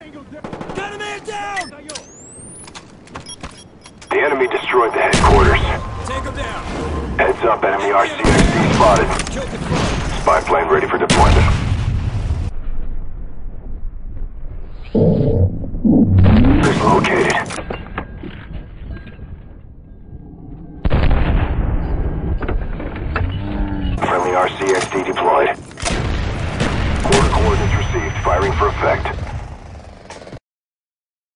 Got a man down! The enemy destroyed the headquarters. Take him down. Heads up, enemy RCXD spotted. Kill confirmed. Spy plane ready for deployment. Is located. Friendly RCXD deployed. Quarter coordinates received. Firing for effect.